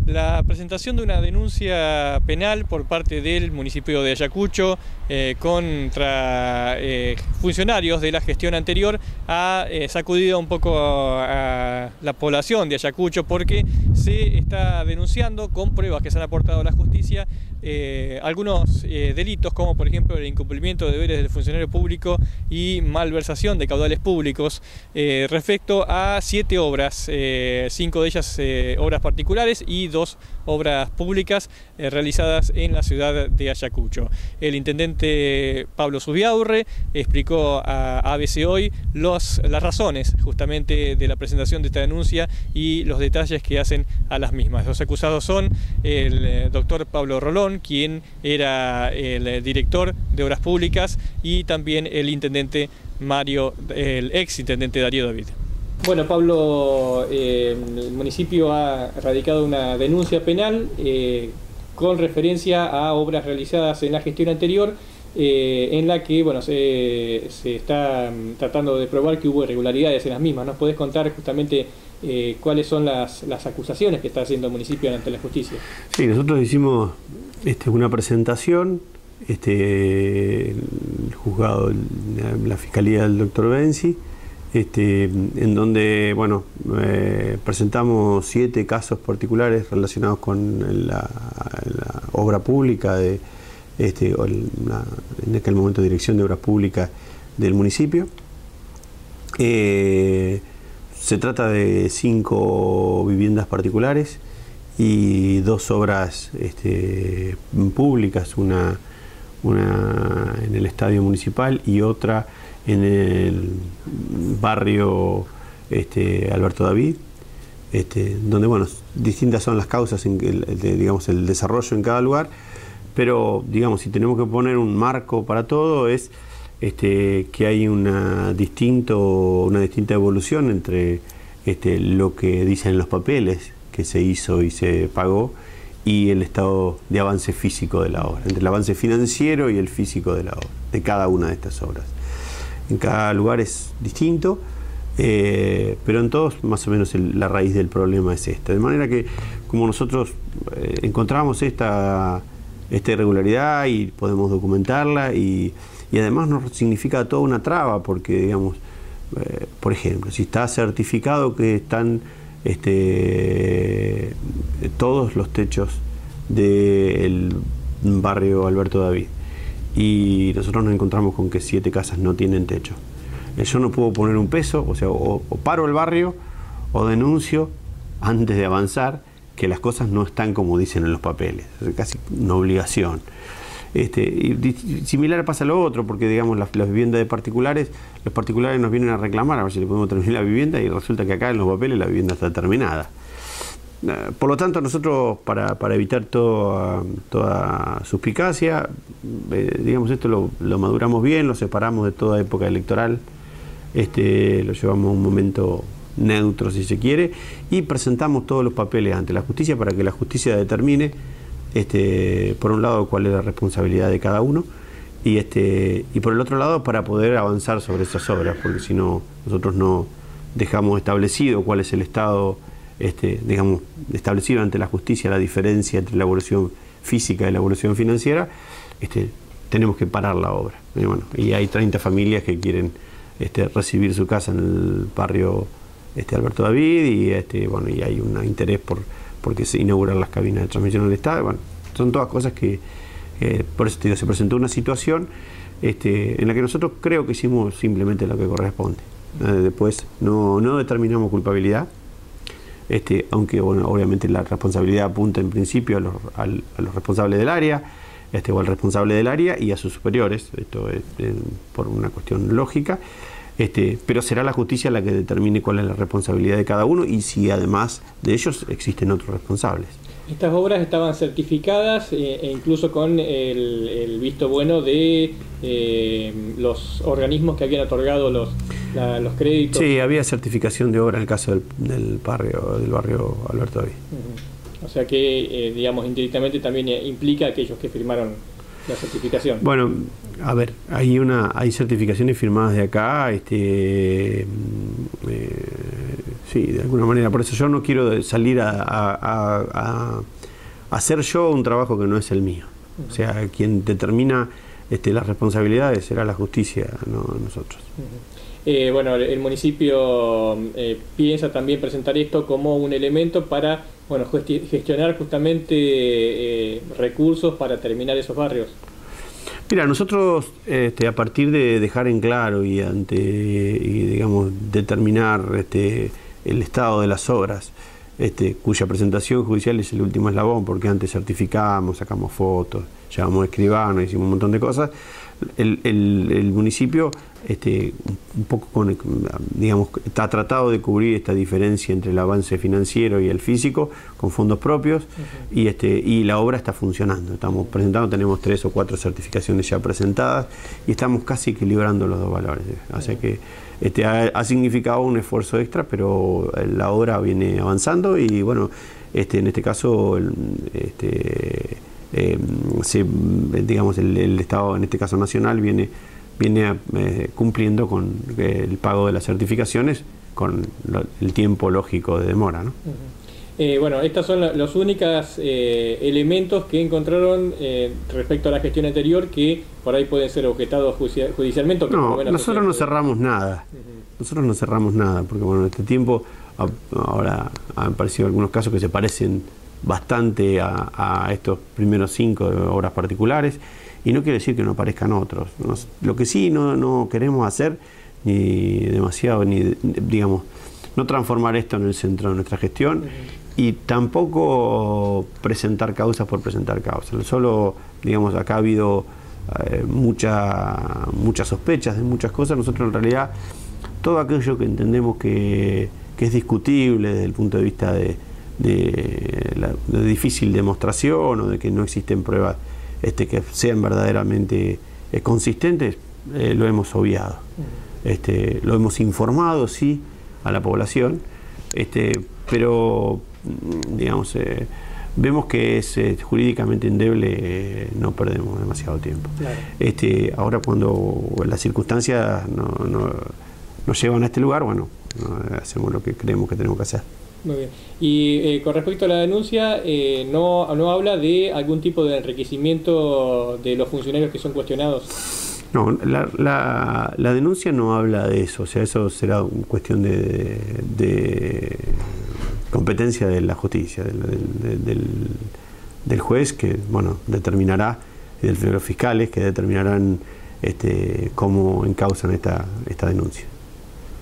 la presentación de una denuncia penal por parte del municipio de Ayacucho contra funcionarios de la gestión anterior ha sacudido un poco a la población de Ayacucho, porque se está denunciando con pruebas que se han aportado a la justicia algunos delitos, como por ejemplo el incumplimiento de deberes del funcionario público y malversación de caudales públicos respecto a 7 obras, 5 de ellas obras particulares y 2 obras públicas realizadas en la ciudad de Ayacucho. El intendente Pablo Zubiaurre explicó a ABC Hoy las razones justamente de la presentación de esta denuncia y los detalles que hacen a las mismas. Los acusados son el doctor Pablo Rolón, quien era el director de Obras Públicas, y también el intendente el ex intendente Darío David. Bueno, Pablo, el municipio ha radicado una denuncia penal con referencia a obras realizadas en la gestión anterior, en la que se está tratando de probar que hubo irregularidades en las mismas. ¿Nos podés contar justamente cuáles son las acusaciones que está haciendo el municipio ante la justicia? Sí, nosotros hicimos una presentación, el juzgado, la fiscalía del doctor Benzi, en donde presentamos 7 casos particulares relacionados con la obra pública en aquel momento Dirección de Obras Públicas del municipio. Se trata de 5 viviendas particulares y 2 obras públicas, una en el estadio municipal y otra en el barrio Alberto David, donde distintas son las causas, el desarrollo en cada lugar, pero si tenemos que poner un marco para todo es que hay una distinta evolución entre lo que dicen los papeles que se hizo y se pagó y el estado de avance físico de la obra, entre el avance financiero y el físico de la obra, de cada una de estas obras. En cada lugar es distinto, pero en todos más o menos la raíz del problema es esta. De manera que como nosotros encontramos esta irregularidad y podemos documentarla y además nos significa toda una traba, porque por ejemplo, si está certificado que están todos los techos del barrio Alberto David y nosotros nos encontramos con que 7 casas no tienen techo, yo no puedo poner un peso, o paro el barrio o denuncio antes de avanzar que las cosas no están como dicen en los papeles. Es casi una obligación. Y similar pasa lo otro, porque las viviendas de particulares, los particulares nos vienen a reclamar a ver si le podemos terminar la vivienda y resulta que acá en los papeles la vivienda está terminada. Por lo tanto, nosotros para evitar toda suspicacia, esto lo maduramos bien, lo separamos de toda época electoral, lo llevamos a un momento neutro si se quiere, y presentamos todos los papeles ante la justicia para que la justicia determine por un lado cuál es la responsabilidad de cada uno y por el otro lado para poder avanzar sobre esas obras, porque si no nosotros no dejamos establecido cuál es el estado establecido ante la justicia, la diferencia entre la evolución física y la evolución financiera, tenemos que parar la obra. Y hay 30 familias que quieren recibir su casa en el barrio Alberto David y y hay un interés porque se inauguran las cabinas de transmisión del Estado. Son todas cosas que por eso te digo, se presentó una situación en la que nosotros creo que hicimos simplemente lo que corresponde. Después no determinamos culpabilidad, aunque obviamente la responsabilidad apunta en principio a los responsables del área, o al responsable del área y a sus superiores. Esto es por una cuestión lógica. Pero será la justicia la que determine cuál es la responsabilidad de cada uno y si además de ellos existen otros responsables. Estas obras estaban certificadas e incluso con el visto bueno de los organismos que habían otorgado los créditos. Sí, había certificación de obra en el caso del barrio Alberto David. O sea que, indirectamente también implica a aquellos que firmaron la certificación. Bueno, a ver, hay certificaciones firmadas de acá, Sí, de alguna manera. Por eso yo no quiero salir a hacer yo un trabajo que no es el mío. O sea, quien determina las responsabilidades será la justicia, no nosotros. Bueno, el municipio piensa también presentar esto como un elemento para gestionar justamente recursos para terminar esos barrios. Mira, nosotros a partir de dejar en claro y digamos determinar el estado de las obras, cuya presentación judicial es el último eslabón, porque antes certificamos, sacamos fotos, llevamos escribano, hicimos un montón de cosas. El municipio un poco digamos, ha tratado de cubrir esta diferencia entre el avance financiero y el físico con fondos propios, y la obra está funcionando. Estamos presentando, tenemos 3 o 4 certificaciones ya presentadas y estamos casi equilibrando los dos valores. Así que ha significado un esfuerzo extra, pero la obra viene avanzando y bueno, en este caso digamos el Estado, en este caso nacional, viene cumpliendo con el pago de las certificaciones con el tiempo lógico de demora, ¿no? Bueno, estos son los únicos elementos que encontraron respecto a la gestión anterior que por ahí pueden ser objetados judicialmente. O que no, por lo menos nosotros no cerramos nada. Nosotros no cerramos nada, porque bueno, en este tiempo ahora han aparecido algunos casos que se parecen bastante a estos primeros 5 obras particulares, y no quiere decir que no aparezcan otros. Lo que sí no queremos hacer, ni demasiado, ni digamos, no transformar esto en el centro de nuestra gestión, y tampoco presentar causas por presentar causas. Solo, digamos, acá ha habido muchas sospechas de muchas cosas. Nosotros en realidad todo aquello que entendemos que es discutible desde el punto de vista de difícil demostración, o de que no existen pruebas que sean verdaderamente consistentes, lo hemos obviado. Lo hemos informado, sí, a la población, pero digamos, vemos que es jurídicamente endeble, no perdemos demasiado tiempo. Claro. Ahora, cuando las circunstancias nos llevan a este lugar, bueno, hacemos lo que creemos que tenemos que hacer. Muy bien. Y con respecto a la denuncia, no habla de algún tipo de enriquecimiento de los funcionarios que son cuestionados. No, la denuncia no habla de eso. O sea, eso será una cuestión de competencia de la justicia, del juez, que bueno, determinará, y de los fiscales, que determinarán cómo encausan esta denuncia.